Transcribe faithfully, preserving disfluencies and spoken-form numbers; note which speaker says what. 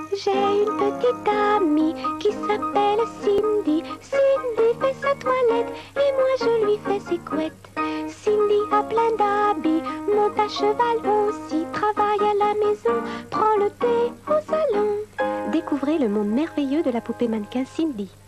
Speaker 1: J'ai une petite amie qui s'appelle Cindy. Cindy fait sa toilette et moi je lui fais ses couettes. Cindy a plein d'habits, monte à cheval aussi, travaille à la maison, prend le thé au salon. Découvrez le monde merveilleux de la poupée mannequin Cindy.